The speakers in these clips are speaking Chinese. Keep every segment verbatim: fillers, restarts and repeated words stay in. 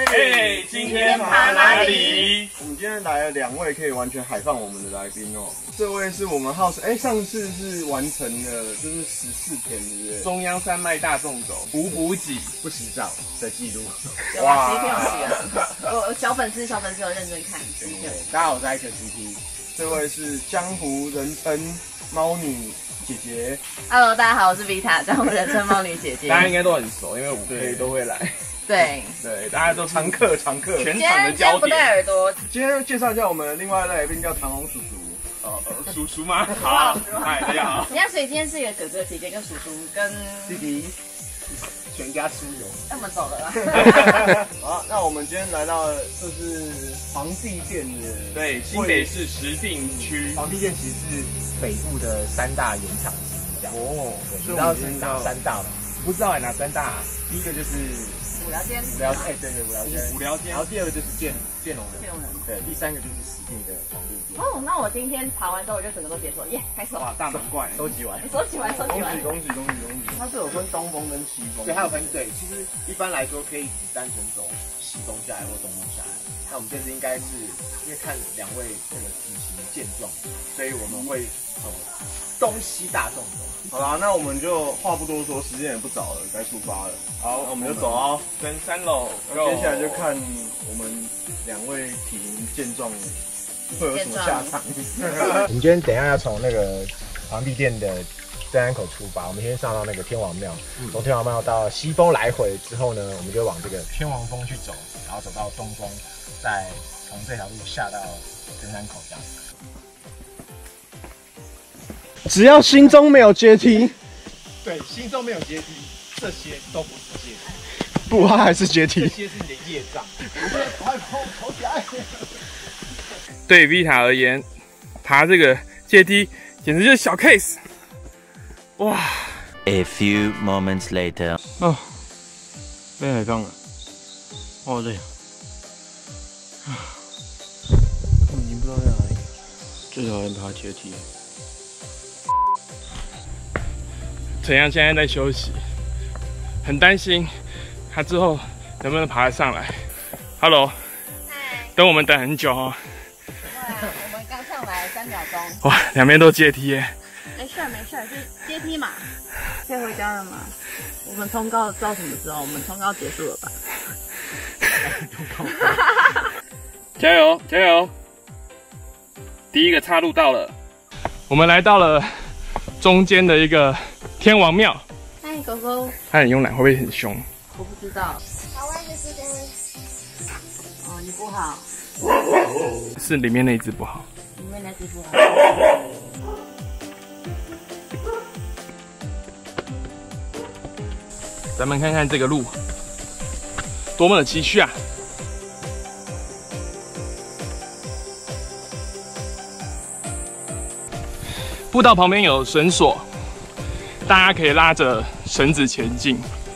哎，今天爬哪里？ 我们今天来了两位可以完全海放我们的来宾哦。这位是我们 House， 哎，上次是完成了就是十四天，对不对？ 中央山脉大纵走，补补给不洗澡的记录。 有啊，十一天我洗了。我小粉丝小粉丝有认真看。 大家好，我是 H T T。 这位是江湖人称猫女姐姐。 Hello， 大家好，我是 Vita， 江湖人称猫女姐姐。 大家应该都很熟，因为五 K 都会来。 对对，大家都常客常客， 全场的焦点。 不戴耳朵。 今天介绍一下我们另外一位来宾叫唐龙叔叔。 哦，叔叔吗？好，嗨，大家好。 人家所以今天是一个哥哥姐姐跟叔叔跟弟弟，全家出游。 那我们走了啦。 好，那我们今天来到这是皇帝殿的， 对，新北市石碇区。 皇帝殿其实是北部的三大原厂之一。 哦， 你知道是哪三大吗？ 不知道哎，哪三大？ 第一个就是五寮间， 五寮哎，对对，五寮间， 五寮间。 然后第二个就是建建隆人， 建隆人， 对，第三个就是石碇的皇帝殿。 哦，那我今天爬完之后，我就整个都解锁，耶，开始哇，大满贯收集完， 收集完，收集完， 恭喜恭喜恭喜恭喜！它是有分东风跟西风， 对，还有分对，其实一般来说可以只单纯走西风下来或东风下来。那我们这次应该是因为看两位这个体型健壮，所以我们会走东西大纵走。 好啦，那我们就话不多说，时间也不早了，该出发了。好，那我们就走哦， 登山喽。 接下来就看我们两位体型健壮会有什么下场。 我们今天等一下要从那个皇帝殿的登山口出发，我们先上到那个天王庙，从天王庙到西峰来回之后呢，我们就往这个天王峰去走，然后走到东峰，再从这条路下到登山口这样。 只要心中没有阶梯， 对，心中没有阶梯，这些都不是阶梯， 不，它还是阶梯。 这些是你的业障。快跑，跑起来！ 对 Vita 而言，爬这个阶梯简直就是小 case。哇 ！A few moments later， 哦，被海放了，好累啊！已经不知道在哪里，最讨厌爬阶梯。 陈阳现在在休息，很担心他之后能不能爬得上来。Hello， 嗨， 等我们等很久哦。 对啊，我们刚上来三秒钟。 哇，两边都阶梯耶。 没事没事，就是阶梯嘛。可以回家了吗？我们通告到什么时候？我们通告结束了吧？ 加油加油！第一个岔路到了，我们来到了中间的一个天王庙。 嗨，狗狗。 它很慵懒，会不会很凶？ 我不知道。好玩的时间。哦，你不好。 是里面那一只不好。 里面那只不好。 咱们看看这个路，多么的崎岖啊！步道旁边有绳索，大家可以拉着绳子前进。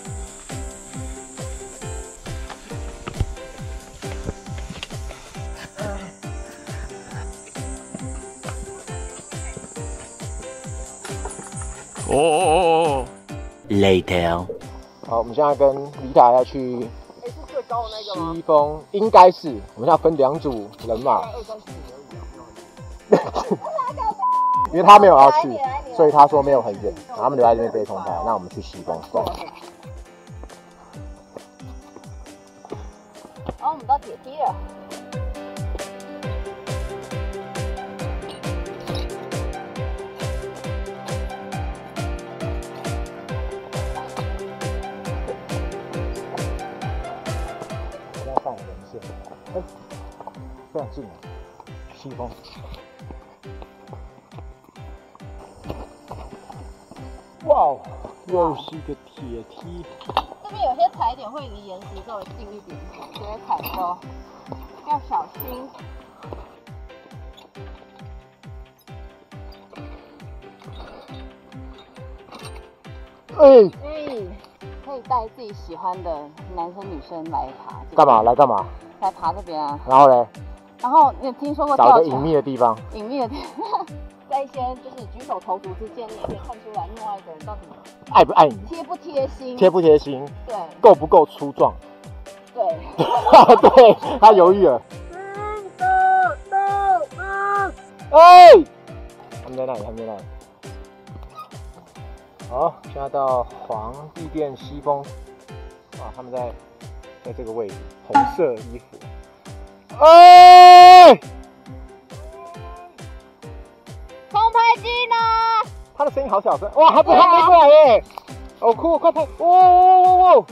哦哦哦哦 later， 好，我们现在跟李塔要去西峰，应该是我们现在分两组人马。因为他没有要去，所以他说没有很远，然后他们留在这边背冲台，那我们去西峰走。 哦，我们到阶梯了。 现在放人线，哎，非常近啊，西峰。哇哦，又是一个铁梯。 这边有些踩点会离岩石稍微近一点，所以踩的时候要小心。 哎， 哎，可以带自己喜欢的男生女生来爬。 干嘛？来干嘛？ 来爬这边啊。 然后嘞？ 然后你有听说过找个隐秘的地方。 隐秘的地方。在一些就是举手投足之间，你也可以看出来另外一个人到底爱不爱你， 贴不贴心， 贴不贴心， 对， 够不够粗壮， 对， 对，他犹豫了。哎，他们在那里，他们在那里。好，现在到皇帝殿西峰。哇，他们在在这个位置，红色衣服。哎， 空拍机呢？ 他的声音好小声。哇，他不，他没过来耶！好酷，快拍！哇哇哇哇！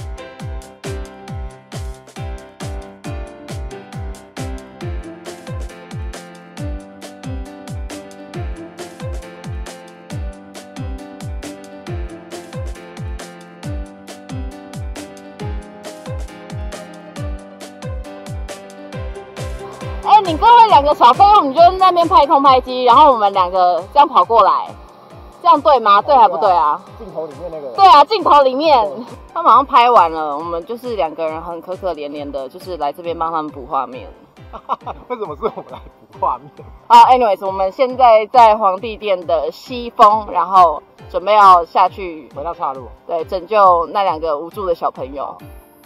哎、欸，你各位两个小费用，你就在那边拍空拍机，然后我们两个这样跑过来，这样对吗？对还不对啊？ 镜头里面那个。 对啊，镜头里面，他马上拍完了，我们就是两个人很可可怜怜的，就是来这边帮他们补画面。 为什么是我们来补画面？ 啊 ，anyways， 我们现在在皇帝殿的西峰，然后准备要下去回到岔路， 对，拯救那两个无助的小朋友。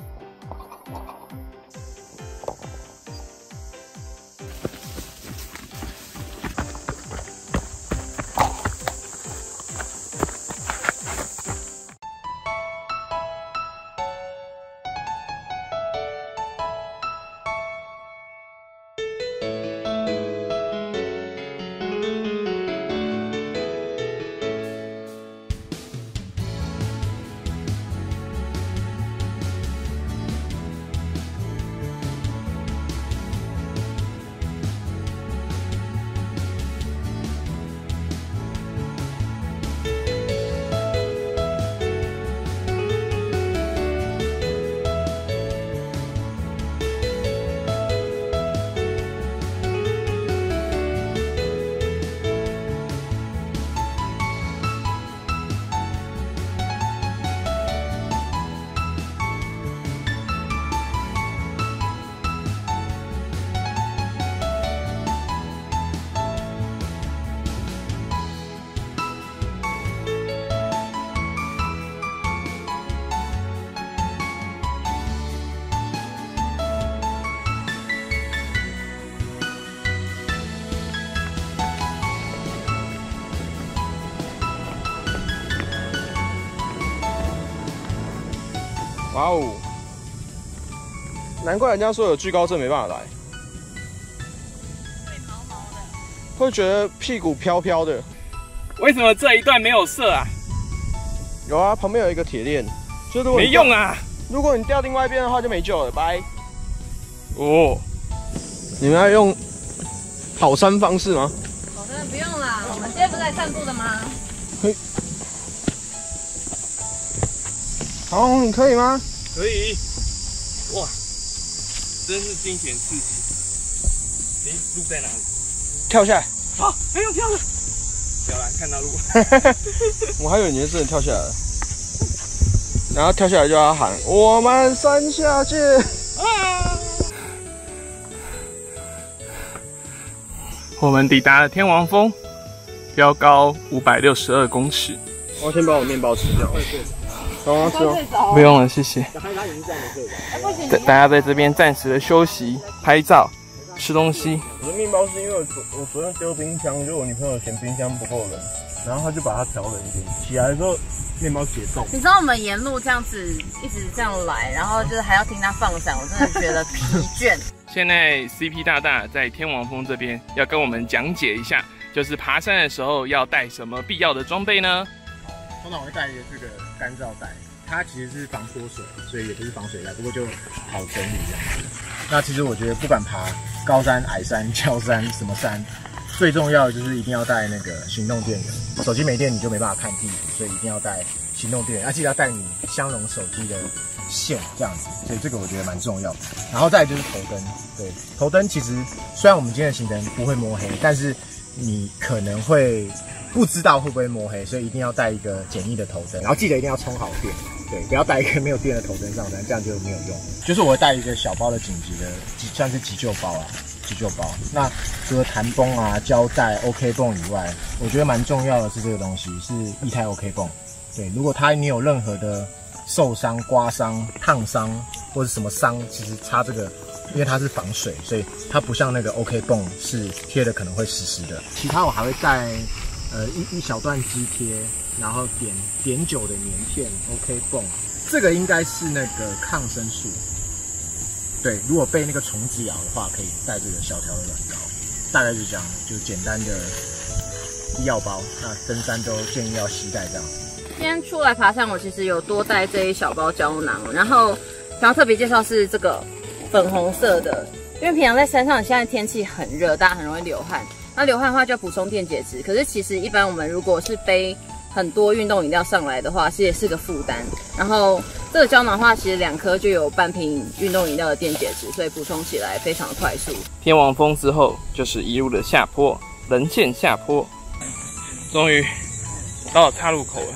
哇哦！难怪人家说有惧高症没办法来， 会毛毛的， 会觉得屁股飘飘的。 为什么这一段没有射啊？ 有啊，旁边有一个铁链，就如果没用啊！ 如果你掉另外一边的话就没救了，拜。 哦， 你们要用跑山方式吗？ 好的，不用啦，我们今天不是来散步的吗？ 嘿，好，你可以吗？ 可以。哇，真是惊险刺激！诶，路在哪里？ 跳下来。 啊，没有跳了。小兰看到路。 我还以为你是真的跳下来了。然后跳下来就要喊“我们山下见”。 啊！我们抵达了天王峰，标高五百六十二公尺。 我先把我面包吃掉。好啊，吃哦。 不用了，谢谢。大大家在这边暂时的休息、拍照、吃东西。 我的面包是因为我昨我昨天丢冰箱，就我女朋友嫌冰箱不够冷，然后她就把它调冷一点。起来的时候面包解冻。 你知道我们沿路这样子一直这样来，然后就是还要听他放闪，我真的觉得疲倦。 现在 C P 大大在天王峰这边要跟我们讲解一下，就是爬山的时候要带什么必要的装备呢？ 通常我会带一个这个干燥袋，它其实是防脱水，所以也不是防水袋，不过就好整理这样子。那其实我觉得不管爬高山、矮山、峭山什么山，最重要的就是一定要带那个行动电源。手机没电你就没办法看地图，所以一定要带行动电源，而且要带你相容手机的线这样子，所以这个我觉得蛮重要的。然后再来就是头灯，对，头灯其实虽然我们今天的行程不会摸黑，但是你可能会不知道会不会摸黑，所以一定要带一个简易的头灯，然后记得一定要充好电，对，不要带一个没有电的头灯上山，这样就没有用。就是我会带一个小包的紧急的，算是急救包啊，急救包。那除了弹绷啊、胶带、OK 泵以外，我觉得蛮重要的是这个东西，是液态 OK 泵。对，如果它你有任何的受伤、刮伤、烫伤， 或者什么伤，其实擦这个，因为它是防水，所以它不像那个 OK 泵是贴的可能会湿湿的。其他我还会带呃一一小段肌贴，然后碘碘酒的粘片 OK 泵，这个应该是那个抗生素。对，如果被那个虫子咬的话，可以带这个小条的软膏。大概是这样，就简单的医药包。那登山都建议要携带这样。 今天出来爬山，我其实有多带这一小包胶囊，然后想要特别介绍是这个粉红色的，因为平常在山上，现在天气很热，大家很容易流汗。那流汗的话就要补充电解质，可是其实一般我们如果是背很多运动饮料上来的话，其实也是个负担。然后这个胶囊的话，其实两颗就有半瓶运动饮料的电解质，所以补充起来非常的快速。 天王峰之后就是一路的下坡，人线下坡，终于到了岔路口了。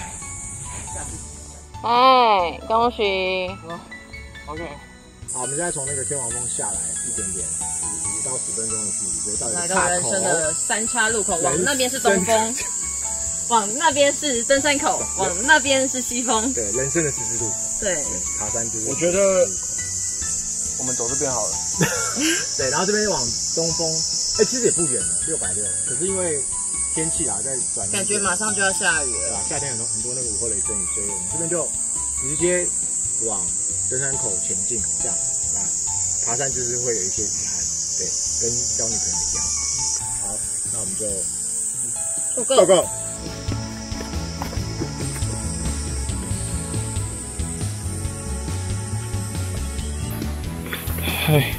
哎，恭喜！ OK， 好，我们现在从那个天王峰下来一点点，五五到十分钟的距离，所以到来底岔口到人生的三岔路口，往那边是东风，往那边是登山口，往那边是西峰。 对，人生的十字路口。 对， 爬山就是。 我觉得我们走这边好了。 对，然后这边往东风，哎、欸，其实也不远了，六百六。可是因为天气啊，在转， 感觉马上就要下雨了。 对吧？夏天很多很多那个午后雷阵雨，所以我们这边就直接往登山口前进，这样啊，爬山就是会有一些遗憾，对，跟交女朋友一样。好，那我们就 Go go go go。 哎，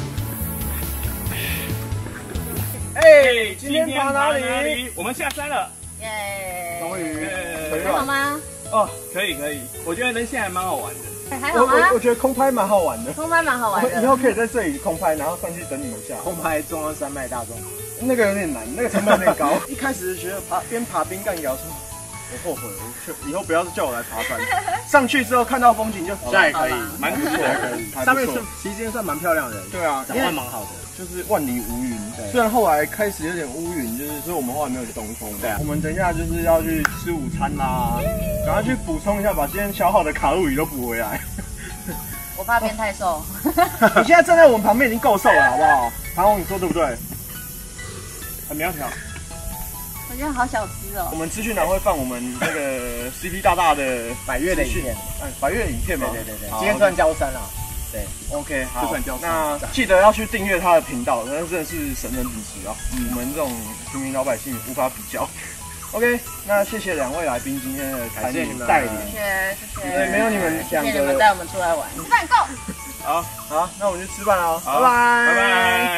哎， 今天爬哪里？我们下山了， 耶！ 终于， 还好吗？ 哦，可以可以，我觉得人现在还蛮好玩的。 还好吗？ 我我觉得空拍蛮好玩的， 空拍蛮好玩的。 以后可以在这里空拍，然后上去等你们下。 空拍中央山脉大众， 那个有点难，那个成本有点高。一开始觉得爬边爬边干摇说，我后悔了，我以后不要叫我来爬山。上去之后看到风景就这样也可以， 蛮不错的。 上面是其实今天算蛮漂亮的， 对啊， 长得蛮好的， 就是万里无云。虽然后来开始有点乌云，就是所以我们后来没有去东峰。对啊，我们等一下就是要去吃午餐啦，赶快去补充一下，把今天消耗的卡路里都补回来。 我怕变太瘦。 你现在站在我们旁边已经够瘦了，好不好？唐红，你说对不对？很苗条。 我觉得好小只哦。 我们资讯栏会放我们那个 C P 大大的百越的影片， 哎，百越的影片吗？ 对对对对，今天算焦山了。对 ，OK， 好， 算焦山。 那记得要去订阅他的频道，那真的是神人主持啊，嗯、我们这种平民老百姓无法比较。OK， 那谢谢两位来宾今天的参与带领， 谢谢谢谢。 对，没有你们两个， 谢谢你们带我们出来玩，吃饭 go。 好好，那我们去吃饭了， 拜拜拜拜拜。